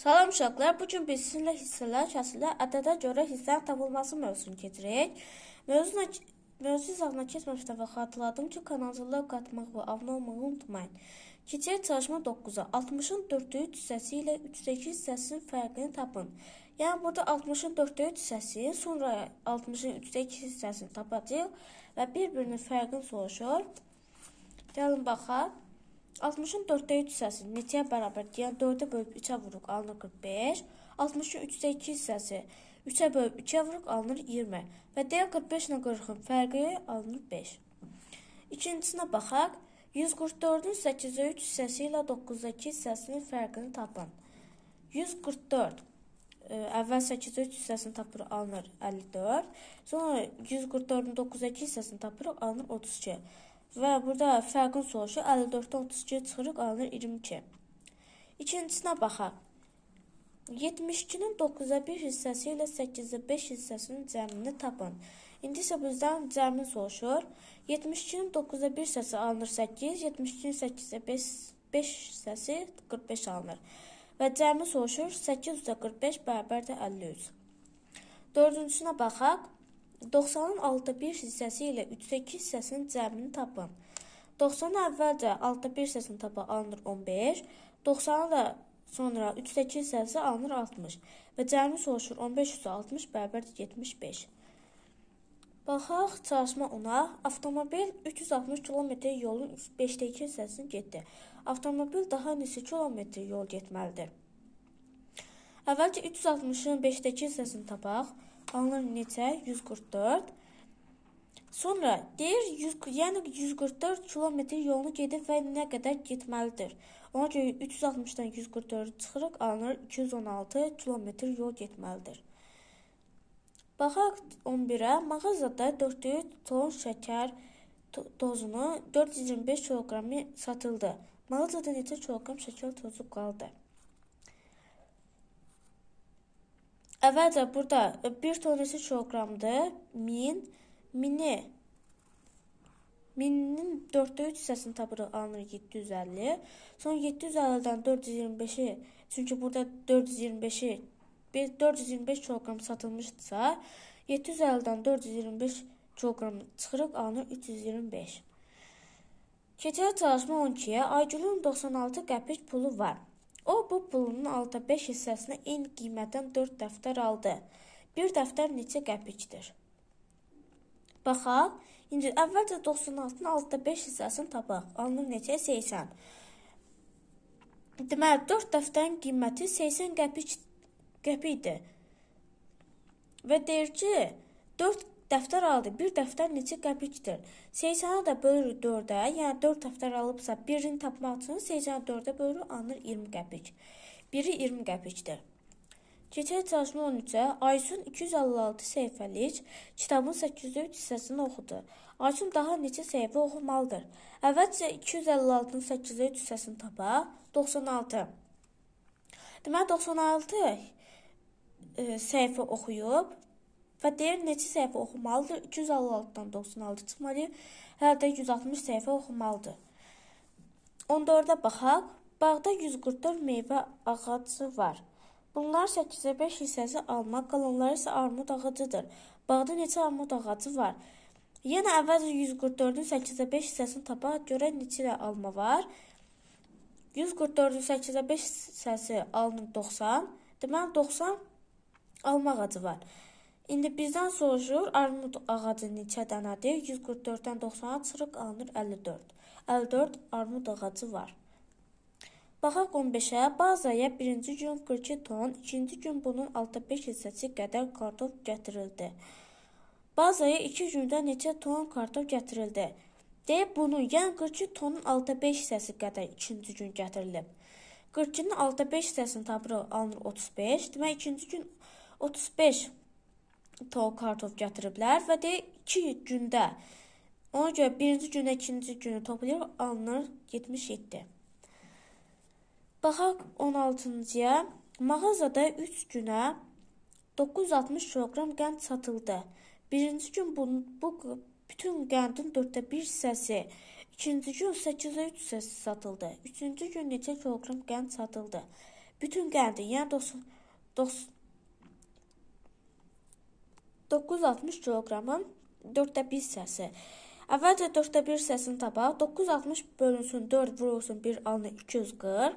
Salam uşaqlar, bugün biz sizinlə hissələr, kəsrlər, ədədə görə hissənin tapılması mövzusunu keçirək. Mövzu izahına keçməmişdən və xatırladım ki, kanalcılığa qatmaq və abunə olmağı unutmayın. Keçək çalışma 9-a. 60-ın 4-3 hissəsi ilə 3-dəki hissəsinin fərqini tapın. Yəni, burada 60-ın 4-3 hissəsi, sonra 60-ın 3-dəki hissəsini tapacaq və bir-birinin fərqini soruşur. Gəlin baxaq. 60-ın 4-3 hissəsi neçəyə bərabərdir? Yəni 4-ə bölüb 3-ə vuruq alınır 45. 60-ın 3-2 hissəsi 3-ə bölüb 2-ə vuruq alınır 20. Və deyək 45 ilə 40-ın fərqi alınır 5. İkincisinə baxaq. 144-ün 8-ə 3 hissəsi ilə 9-dakı hissəsinin fərqini tapın. 144 əvvəl 8-ə 3 hissəsini tapırıq alınır 54. Sonra 144-ün 9-dakı hissəsini tapırıq alınır 32. Və burada fərqin soruşu 54-dən 32 çıxırıq, alınır 22. İkincisinə baxaq. 72-nin 9-a 1 hissəsi ilə 8-ə 5 hissəsinin cəmini tapın. İndi isə bizdən cəmini soruşur. 72-nin 9-a 1 hissəsi alınır 8, 72-nin 8-ə 5 hissəsi 45 alınır. Və cəmini soruşur 8 üzrə 45 bərabərdir 53. Dördüncüsünə baxaq. 90-ın 6-a 1 hissəsi ilə 3-dəki hissəsinin cəmini tapın. 90-ın əvvəlcə 6-a 1 hissəsini tapa alınır 15. 90-ı da sonra 3-dəki hissəsi alınır 60. Və cəmini soruşur 15 üzrə 60 bərabərdir 75. Baxaq çalışma 10-a. Avtomobil 360 km yolun 5-dəki hissəsini getdi. Avtomobil daha neçə kilometr yol getməlidir? Əvvəlcə 360-ın 5-dəki hissəsini tapaq. Alınır neçə? 144. Sonra deyir, yəni 144 kilometr yolunu gedib və nə qədər getməlidir? Ona görə 360-dan 144 çıxırıq, alınır 216 kilometr yol getməlidir. Baxaq 11-ə. Mağazada 400 ton şəkər tozunu 425 kiloqramı satıldı. Mağazada neçə kiloqram şəkər tozu qaldı? Əvvəlcə burada 1 ton neçə kiloqramdır? 1000. Minin 4-də 3 hissəsini tapırıq, alınır 750. Sonra 750-dən 425-i, çünki burada 425 kiloqram satılmışdırsa, 750-dən 425 kiloqram çıxırıq, alınır 325. Keçək çalışma 12-yə. Aygülün 96 qəpik pulu var. O, bu pulunun 6-5 hissəsini eyni qiymətdən 4 dəftər aldı. Bir dəftər neçə qəpikdir? Baxaq. İndi əvvəlcə 96-nın 6-5 hissəsini tapaq. Alınır neçə? 80. Deməli, 4 dəftərin qiyməti 80 qəpikdir. Və deyir ki, 4 dəftər aldı. Bir dəftər neçə qəpikdir? 80-ə də bölürük 4-ə. Yəni 4 dəftər alıbsa, birini tapmaq üçün 80-ə 4-ə bölürük, alınır 20 qəpik. Biri 20 qəpikdir. Keçək çalışma 13-ə. Aysun 256 səhifəlik kitabın 803 hissəsini oxudu. Aysun daha neçə səhifə oxumalıdır? Əvvəlcə 256-nın 803 hissəsini tapaq. 96. Deməli, 96 səhifə oxuyub və deyir, neçə səhifə oxumalıdır? 256-dan 96 çıxmalı, hələ də 160 səhifə oxumalıdır. 14-ə baxaq. Bağda 144 meyvə ağacı var. Bunlar 8-ə 5 hissəsi alma, qalanları isə armud ağacıdır. Bağda neçə armud ağacı var? Yəni, əvvəlcə 144-ün 8-ə 5 hissəsini tapaq, görə neçə də alma var? 144-ün 8-ə 5 hissəsi alınır 90. Deməli, 90 alma ağacı var. İndi bizdən soruşur, armud ağacı neçə dənədir? 144-dən 90-a çıxırıq, alınır 54. 54 armud ağacı var. Baxaq 15-ə. Bazaya birinci gün 42 ton, ikinci gün bunun 6-5 hissəsi qədər kartof gətirildi. Bazaya 2 gündə neçə ton kartof gətirildi? Deyib bunu, yəni 42 tonun 6-5 hissəsi qədər ikinci gün gətirilib. 42-nin 6-5 hissəsini tapırıq, alınır 35. Demək, ikinci gün 35 ton kartof gətiriblər və deyək 2 gündə. Ona görə birinci gündə ikinci günü toplayır, alınır 77. Baxaq 16-cıya. Mağazada 3 günə 960 kiloqram qənd satıldı. Birinci gün bu bütün qəndin 4-də 1 hissəsi, ikinci gün 8-də 3 hissəsi satıldı. Üçüncü gün neçə kiloqram qənd satıldı? bütün qəndin, yəni 960 kiloqramın 4də 1 hissəsi. Əvvəlcə 4də 1 hissəsini tapaq. 960 bölünsün 4 vurulsun 1 alınır 240.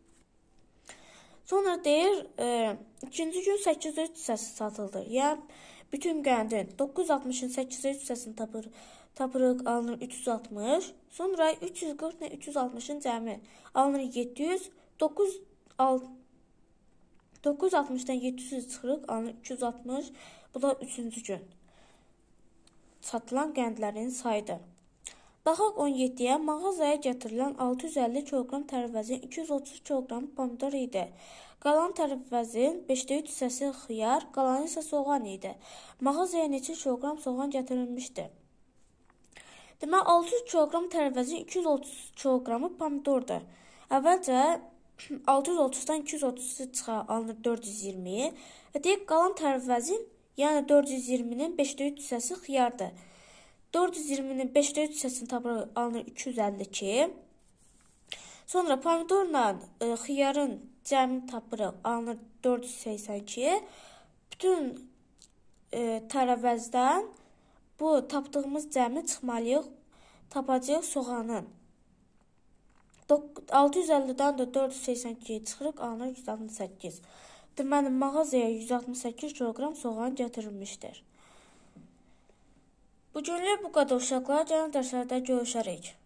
Sonra deyir, ikinci gün 803 hissəsi satıldı. Yəni, bütün qəndin 960-ın 803 hissəsini tapırıq, alınır 360. Sonra 340 ilə 360-ın cəmi alınır 700. 960-dan 700 çıxırıq, alınır 260. Bu da 3-cü gün satılan qəndlərin sayıdır. Baxaq 17-yə, mağazaya gətirilən 650 kiloqram tərəvəzin 230 kiloqram pomidor idi. Qalan tərəvəzin 5də 3 hissəsi xiyar, qalanı isə soğan idi. Mağazaya neçə kiloqram soğan gətirilmişdi? Demək, 600 kiloqram tərəvəzin 230 kiloqramı pomidordur. Əvvəlcə 630-dan 230 çıxar, alınır 420. Və deyək, qalan tərəvəzin, yəni 420-nin 5də 3 hissəsi xiyardır. 420-nin 5də 3 hissəsini tapırıq, alınır 252. Sonra pomidorla xiyarın cəmini tapırıq, alınır 482. Bütün tərəvəzdən bu tapdığımız cəmi çıxmalıyıq, tapacağıq soğanın. 650-dən də 482 çıxırıq, alınır 168. Deməli, mağazaya 168 kiloqram soğan gətirilmişdir. Bugünlük bu qədər uşaqlar, gəlin dərslərdə görüşərik.